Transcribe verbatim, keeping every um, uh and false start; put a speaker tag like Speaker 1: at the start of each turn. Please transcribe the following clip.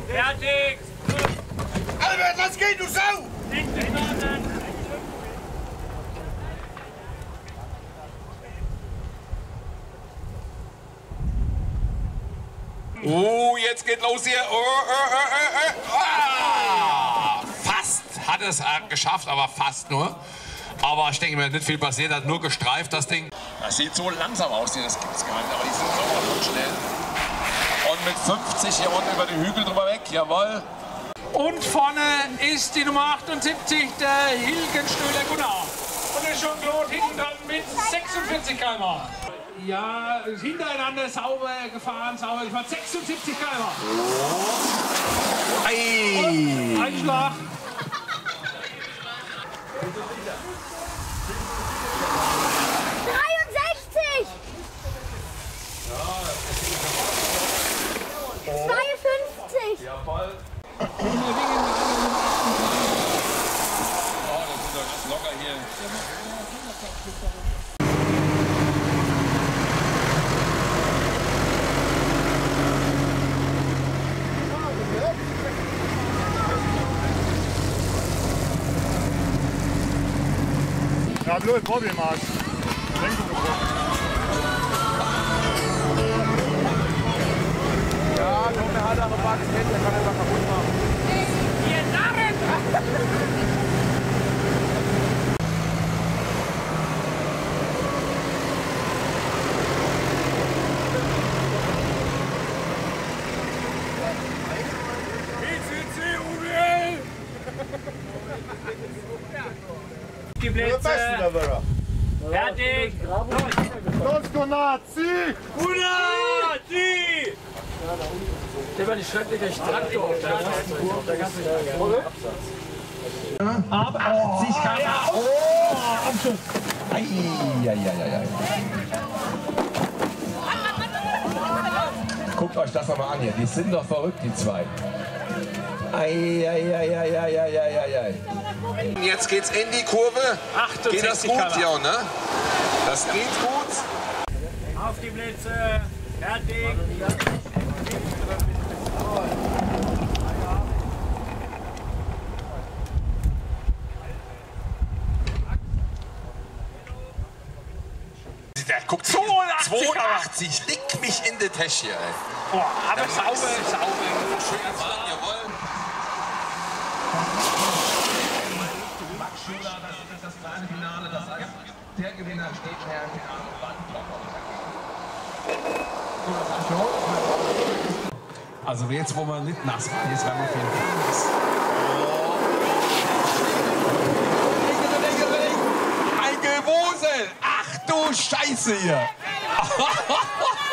Speaker 1: Fertig!
Speaker 2: Albert, lass gehen, du Sau!
Speaker 3: Oh, jetzt geht los hier. Oh, oh, oh, oh, oh. Fast hat es geschafft, aber fast nur. Aber ich denke mir, nicht viel passiert, hat nur gestreift das Ding. Das sieht so langsam aus hier, das gibt's gar nicht, aber die sind so schnell. Und mit fünfzig hier unten über die Hügel drüber weg, jawohl.
Speaker 1: Und vorne ist die Nummer achtundsiebzig, der Hilgenstöhler Gunnar. Und der Jean-Claude hinten dran mit sechsundvierzig Kilometer pro Stunde. Ja, hintereinander sauber gefahren, sauber gefahren, sechsundsiebzig Kilometer pro Stunde.
Speaker 3: Ei.
Speaker 1: Einschlag.
Speaker 4: dreiundsechzig! zweiundfünfzig!
Speaker 3: Jawohl. Oh, das sind doch ganz locker hier.
Speaker 2: Ja, blöd, Bobbymarsch. Lenkung gebrochen. Ja, komm, der hat auch ein paar Assistenten, der kann einfach kaputt machen.
Speaker 1: Ihr Narren! Die Plätze. Fertig.
Speaker 2: Los, Gunnar, zieh!
Speaker 1: Gunnar, zieh!
Speaker 5: Der war nicht schrecklich, der Traktor auf der Rastenburg, der ganze Absatz.
Speaker 6: Aber achtzig Kilometer pro Stunde. Oh, Abschuss. Eieieiei. Guckt euch das nochmal an hier. Die sind doch verrückt, die zwei. Eieieiei.
Speaker 3: Jetzt geht's in die Kurve. Geht das gut, ja, ne? Das geht gut.
Speaker 1: Auf die Plätze. Fertig.
Speaker 3: Der guckt zweiundachtzig, leg mich in die Tasche, ey.
Speaker 1: Boah, aber
Speaker 3: Der
Speaker 1: sauber,
Speaker 3: Max.
Speaker 1: sauber.
Speaker 3: Schön fahren, jawohl.
Speaker 6: Max Schuler, das ist das kleine Finale. Das heißt, der Gewinner steht nachher im Finale und wartet. Also jetzt, wo man nicht nass war, jetzt werden wir auf jeden Fall nass.
Speaker 3: Ein Gewusel! Ach du Scheiße hier!